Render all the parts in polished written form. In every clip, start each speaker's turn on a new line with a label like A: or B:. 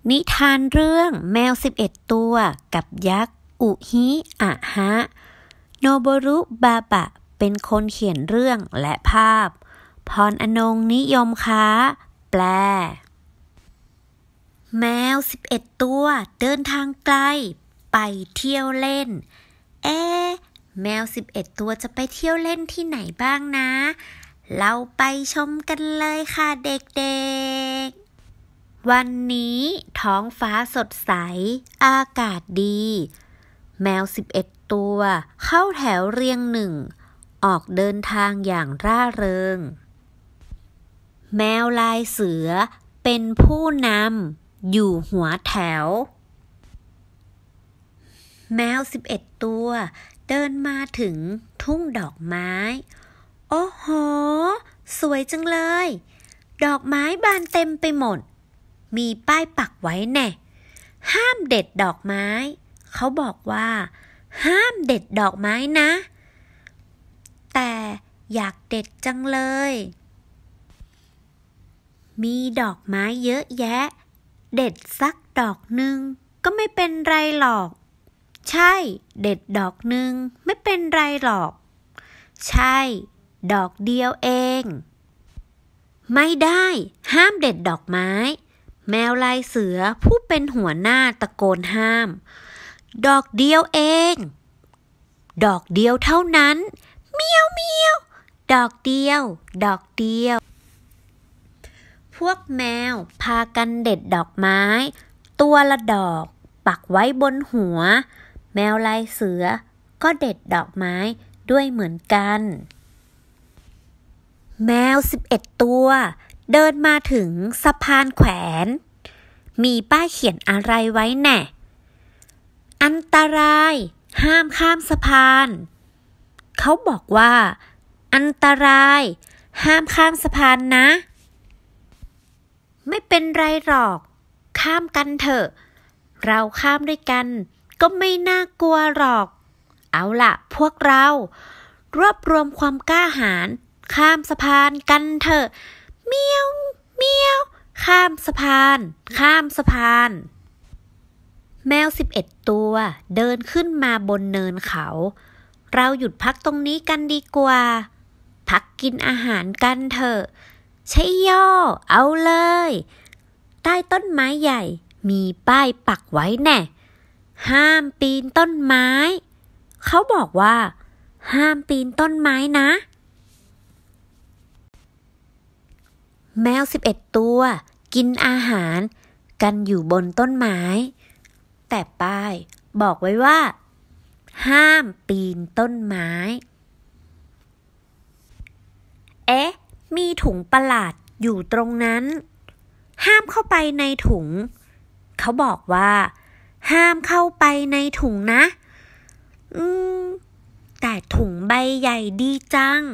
A: นิทานเรื่องแมว11ตัวกับยักษ์อุฮิอะฮะโนโบรุบาบะเป็นคนเขียนเรื่องและภาพพรอนงค์นิยมค้าแปลแมว11ตัวเดินทางไกลไปเที่ยวเล่นแมว11ตัวจะไปเที่ยวเล่นที่ไหนบ้างนะเราไปชมกันเลยค่ะเด็กๆวันนี้ท้องฟ้าสดใสอากาศดีแมว11ตัวเข้าแถวเรียงหนึ่งออกเดินทางอย่างร่าเริงแมวลายเสือเป็นผู้นำอยู่หัวแถวแมว11ตัวเดินมาถึงทุ่งดอกไม้โอ้โหสวยจังเลยดอกไม้บานเต็มไปหมดมีป้ายปักไว้แน่ห้ามเด็ดดอกไม้เขาบอกว่าห้ามเด็ดดอกไม้นะแต่อยากเด็ดจังเลยมีดอกไม้เยอะแยะเด็ดสักดอกหนึ่งก็ไม่เป็นไรหรอกใช่เด็ดดอกหนึ่งไม่เป็นไรหรอกใช่ดอกเดียวเองไม่ได้ห้ามเด็ดดอกไม้แมวลายเสือผู้เป็นหัวหน้าตะโกนห้ามดอกเดียวเองดอกเดียวเท่านั้นเมียวเมียวดอกเดียวดอกเดียวพวกแมวพากันเด็ดดอกไม้ตัวละดอกปักไว้บนหัวแมวลายเสือก็เด็ดดอกไม้ด้วยเหมือนกันแมว11ตัวเดินมาถึงสะพานแขวนมีป้ายเขียนอะไรไว้แน่อันตรายห้ามข้ามสะพานเขาบอกว่าอันตรายห้ามข้ามสะพานนะไม่เป็นไรหรอกข้ามกันเถอะเราข้ามด้วยกันก็ไม่น่ากลัวหรอกเอาล่ะพวกเรารวบรวมความกล้าหาญข้ามสะพานกันเถอะเมียวเมียวข้ามสะพานข้ามสะพานแมว11ตัวเดินขึ้นมาบนเนินเขาเราหยุดพักตรงนี้กันดีกว่าพักกินอาหารกันเถอะใช่ย่อเอาเลยใต้ต้นไม้ใหญ่มีป้ายปักไว้แน่ห้ามปีนต้นไม้เขาบอกว่าห้ามปีนต้นไม้นะแมว11ตัวกินอาหารกันอยู่บนต้นไม้แต่ป้ายบอกไว้ว่าห้ามปีนต้นไม้มีถุงประหลาดอยู่ตรงนั้นห้ามเข้าไปในถุงเขาบอกว่าห้ามเข้าไปในถุงนะแต่ถุงใบใหญ่ดีจัง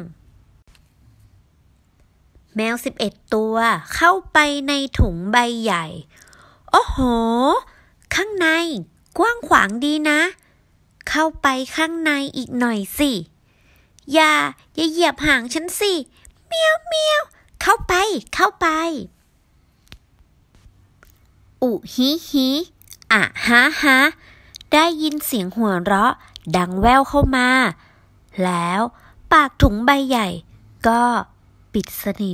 A: แมว11ตัวเข้าไปในถุงใบใหญ่โอ้โหข้างในกว้างขวางดีนะเข้าไปข้างในอีกหน่อยสิอย่าเหยียบหางฉันสิเมียวเมียวเข้าไปอุฮิฮิอะฮะฮะได้ยินเสียงหัวเราะดังแว่วเข้ามาแล้วปากถุงใบใหญ่ก็ปิดสนิท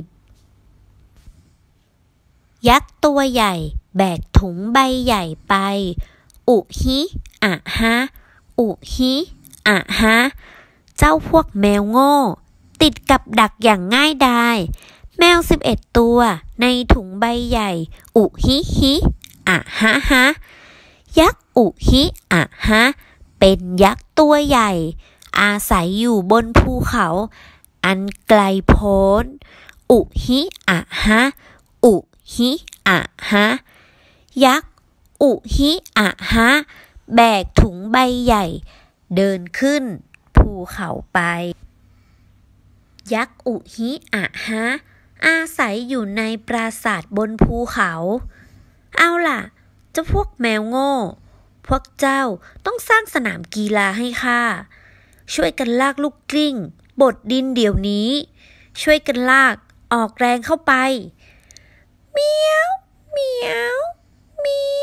A: ยักษ์ตัวใหญ่แบกถุงใบใหญ่ไปอุฮิอะฮะอุฮิอะฮะเจ้าพวกแมวโง่ติดกับดักอย่างง่ายดายแมว11ตัวในถุงใบใหญ่อุฮิฮิอะฮะฮะยักษ์อุฮิอะฮะเป็นยักษ์ตัวใหญ่อาศัยอยู่บนภูเขาอันไกลโพ้นอุฮิอะฮะอุฮิอะฮะยักษ์อุฮิอะฮะแบกถุงใบใหญ่เดินขึ้นภูเขาไปยักษ์อุฮิอะฮะอาศัยอยู่ในปราสาทบนภูเขาเอาล่ะเจ้าพวกแมวโง่พวกเจ้าต้องสร้างสนามกีฬาให้ข้าช่วยกันลากลูกกลิ้งบดดินเดี๋ยวนี้ช่วยกันลากออกแรงเข้าไปเมียวเมียวเมี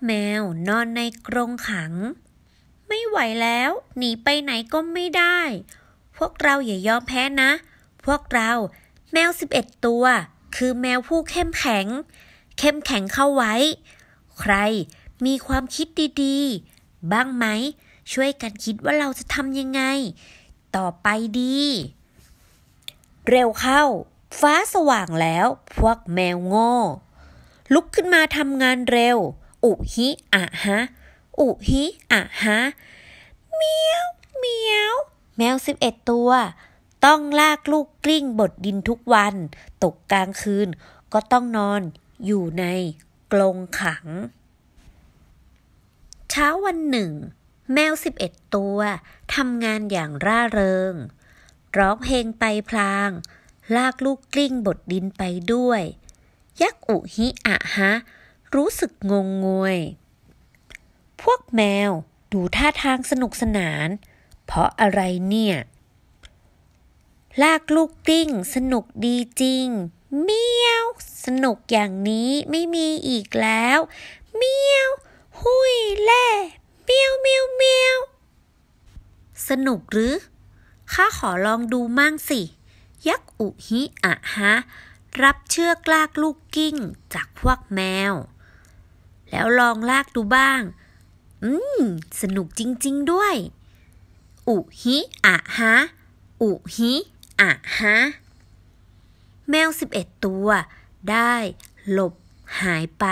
A: แมวนอนในกรงขังไม่ไหวแล้วหนีไปไหนก็ไม่ได้พวกเราอย่ายอมแพ้นะพวกเราแมว11ตัวคือแมวผู้เข้มแข็งเข้าไว้ใครมีความคิดดีๆบ้างไหมช่วยกันคิดว่าเราจะทำยังไงต่อไปดีเร็วเข้าฟ้าสว่างแล้วพวกแมวโง่ลุกขึ้นมาทำงานเร็วอุฮิอะฮะอุฮิอะฮะเมียวเมียวแมว11ตัวต้องลากลูกกลิ้งบดดินทุกวันตกกลางคืนก็ต้องนอนอยู่ในกรงขังเช้าวันหนึ่งแมว11ตัวทำงานอย่างร่าเริงร้องเพลงไปพลางลากลูกกลิ้งบดดินไปด้วยยักษ์อุฮิอะฮะรู้สึกงงงวยพวกแมวดูท่าทางสนุกสนานเพราะอะไรเนี่ยลากลูกกลิ้งสนุกดีจริงเมียวสนุกอย่างนี้ไม่มีอีกแล้วเมียวหุยแล่เมียวเมียวเมียวสนุกหรือข้าขอลองดูมั่งสิยักษ์อุฮิอะฮะรับเชือกลากลูกกิ้งจากพวกแมวแล้วลองลากดูบ้างสนุกจริงๆด้วยอุฮิอะฮะอุฮิอะฮะแมว11ตัวได้หลบหายไป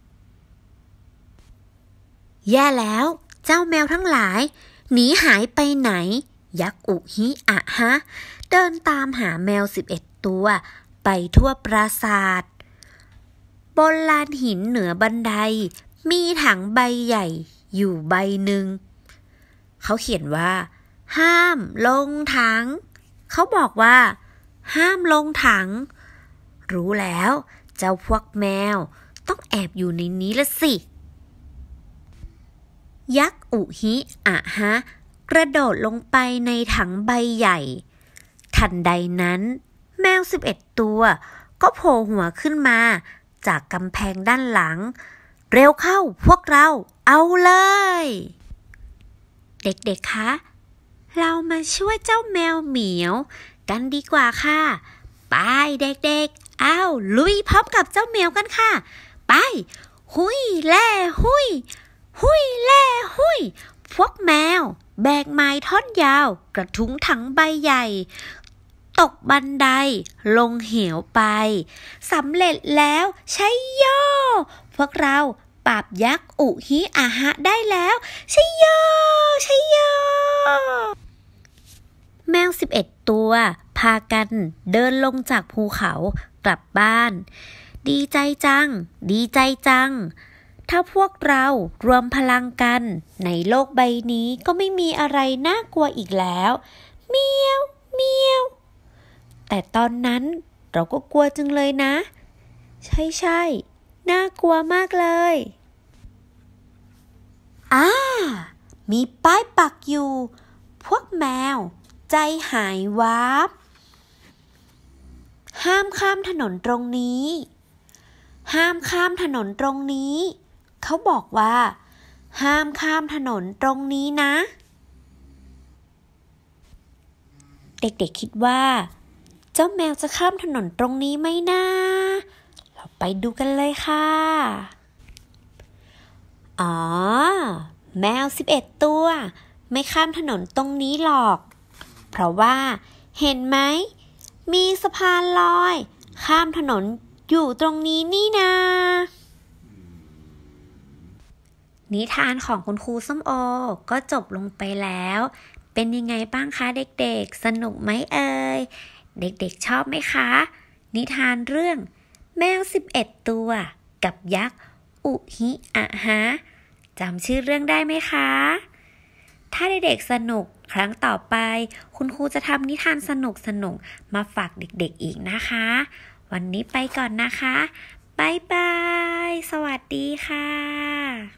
A: แย่แล้วเจ้าแมวทั้งหลายหนีหายไปไหนยักษ์อุฮิอะฮะเดินตามหาแมว11ตัวไปทั่วปราสาทบนลานหินเหนือบันไดมีถังใบใหญ่อยู่ใบหนึ่งเขาเขียนว่าห้ามลงถังเขาบอกว่าห้ามลงถังรู้แล้วเจ้าพวกแมวต้องแอบอยู่ในนี้ละสิยักษ์อุฮิอะฮะกระโดดลงไปในถังใบใหญ่ทันใดนั้นแมว11ตัวก็โผล่หัวขึ้นมาจากกำแพงด้านหลังเร็วเข้าพวกเราเอาเลยเด็กๆคะเรามาช่วยเจ้าแมวเหมียวกันดีกว่าค่ะไปเด็กๆอ้าวลุยพร้อมกับเจ้าแมวกันค่ะไปหุยแล่หุยหุยแล่หุยพวกแมวแบกไม้ท่อนยาวกระทุ้งถังใบใหญ่ตกบันไดลงเหวไปสำเร็จแล้วใช่โยพวกเราปราบยักษ์อุฮิอะฮะได้แล้วใช่โยใช่โยแมว11ตัวพากันเดินลงจากภูเขากลับบ้านดีใจจังดีใจจังถ้าพวกเรารวมพลังกันในโลกใบนี้ก็ไม่มีอะไรน่ากลัวอีกแล้วเมียวเมียวแต่ตอนนั้นเราก็กลัวจังเลยนะใช่น่ากลัวมากเลยมีป้ายปักอยู่พวกแมวใจหายวาบห้ามข้ามถนนตรงนี้ห้ามข้ามถนนตรงนี้เขาบอกว่าห้ามข้ามถนนตรงนี้นะเด็กๆคิดว่าเจ้าแมวจะข้ามถนนตรงนี้ไหมนะเราไปดูกันเลยค่ะแมว11ตัวไม่ข้ามถนนตรงนี้หรอกเพราะว่าเห็นไหมมีสะพานลอยข้ามถนนอยู่ตรงนี้นี่นานิทานของคุณครูส้มโอก็จบลงไปแล้วเป็นยังไงบ้างคะเด็กๆสนุกไหมเอ่ยเด็กๆชอบไหมคะนิทานเรื่องแมว11ตัวกับยักษ์อุฮิอะฮะจำชื่อเรื่องได้ไหมคะถ้าเด็กๆสนุกครั้งต่อไปคุณครูจะทำนิทานสนุกๆมาฝากเด็กๆอีกนะคะวันนี้ไปก่อนนะคะบ๊ายบายสวัสดีค่ะ